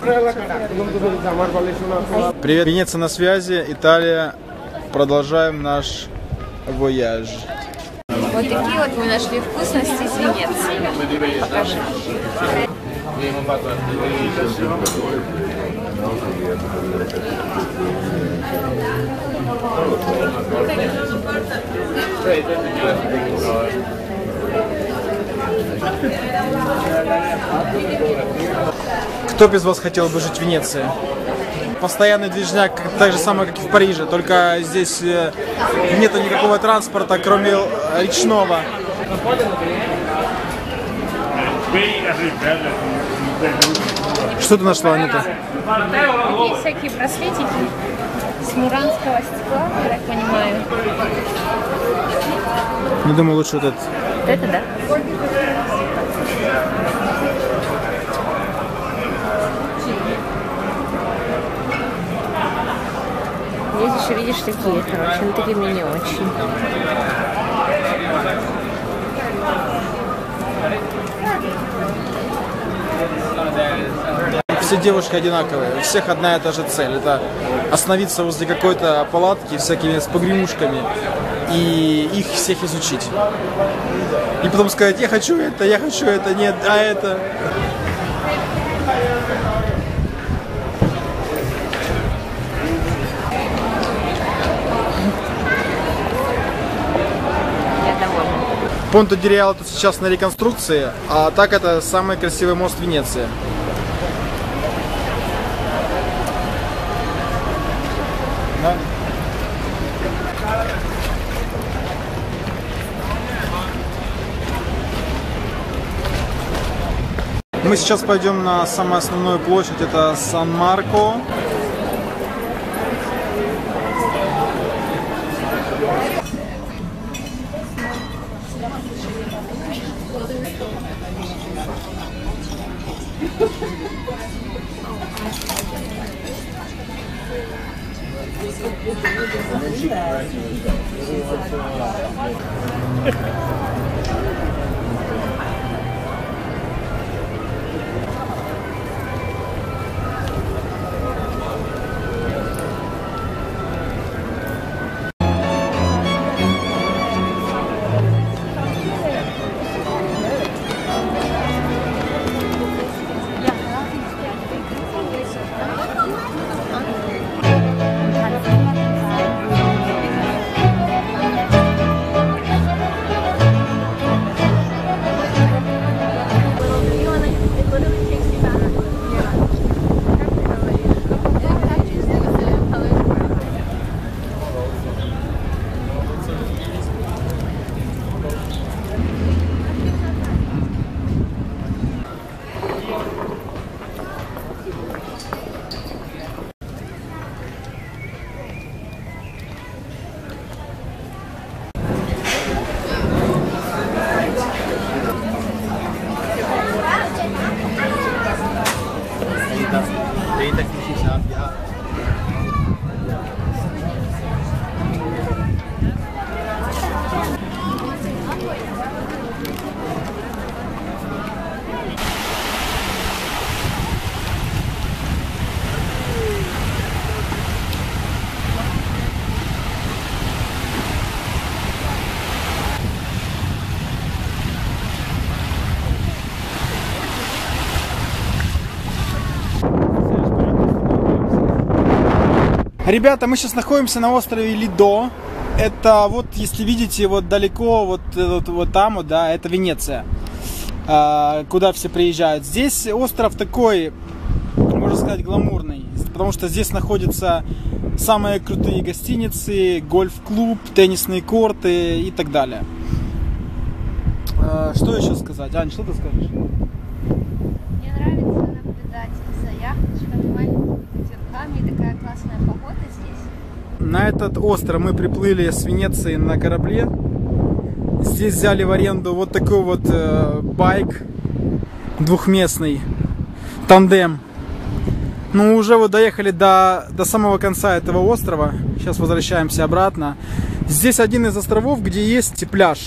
Привет, Венеция на связи, Италия. Продолжаем наш вояж. Вот такие вот мы нашли вкусности из Венеции. Покажи. Кто без вас хотел бы жить в Венеции? Постоянный движняк, так же самое, как и в Париже, только здесь нету никакого транспорта, кроме речного. Что ты нашла, Анита? Такие всякие браслетики с муранского стекла, я так понимаю. Не думаю, лучше вот этот. Вот это, да? Здесь еще видишь такие, короче, но такие мне не очень. Все девушки одинаковые, у всех одна и та же цель. Это остановиться возле какой-то палатки всякими с погремушками и их всех изучить. И потом сказать: я хочу это, нет, а это. Понто ди Риалто сейчас на реконструкции, а так это самый красивый мост в Венеции. Да. Мы сейчас пойдем на самую основную площадь, это Сан-Марко. Ребята, мы сейчас находимся на острове Лидо. Это вот, если видите, вот далеко, вот там, вот, да, это Венеция, куда все приезжают. Здесь остров такой, можно сказать, гламурный, потому что здесь находятся самые крутые гостиницы, гольф-клуб, теннисные корты и так далее. Что еще сказать? Ань, что ты скажешь? Мне нравится наблюдать за яхточками, маленькими катерками, и такая классная погода здесь. На этот остров мы приплыли с Венеции на корабле. Здесь взяли в аренду вот такой вот байк двухместный, тандем. Ну, уже вот доехали до самого конца этого острова. Сейчас возвращаемся обратно. Здесь один из островов, где есть пляж.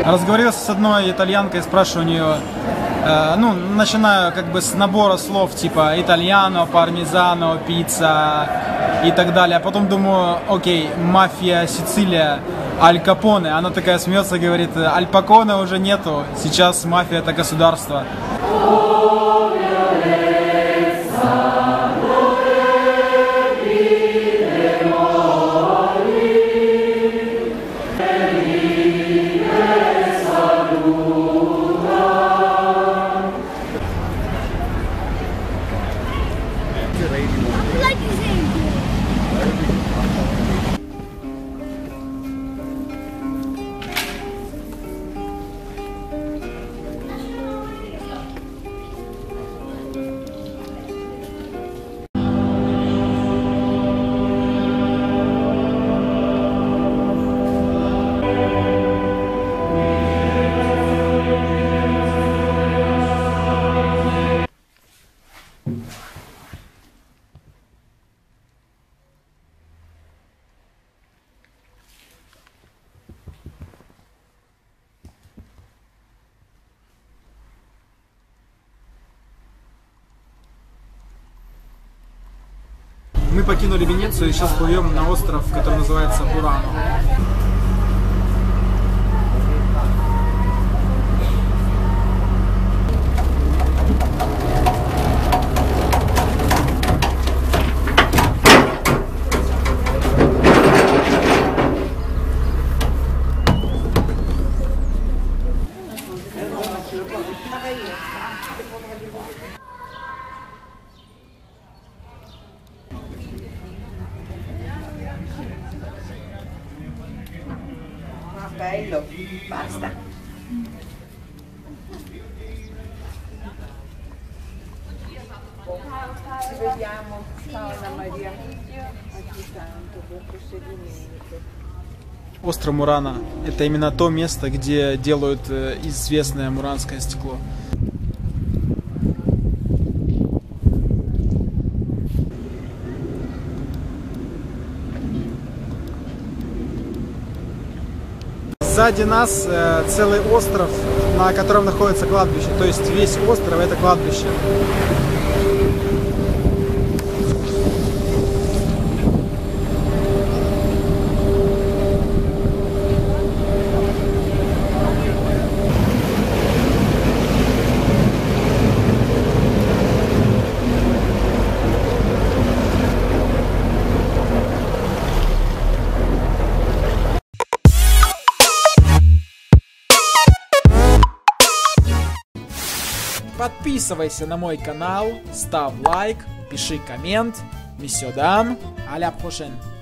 Разговорился с одной итальянкой, спрашиваю у нее, ну, начинаю как бы с набора слов типа итальяно, пармезано, пицца и так далее. А потом думаю, окей, мафия, Сицилия, Аль Капоне. Она такая смеется и говорит, Аль Паконе уже нету, сейчас мафия это государство. Мы покинули Венецию и сейчас плывем на остров, который называется Бурано. Bello, basta. Ci vediamo. Ciao Anna Maria. Tanto, buon proseguimento. Остров Мурано – это именно то место, где делают известное муранское стекло. Сзади нас целый остров, на котором находится кладбище. То есть весь остров – это кладбище. Подписывайся на мой канал, ставь лайк, пиши коммент. Миссио дам, а ля prochaine.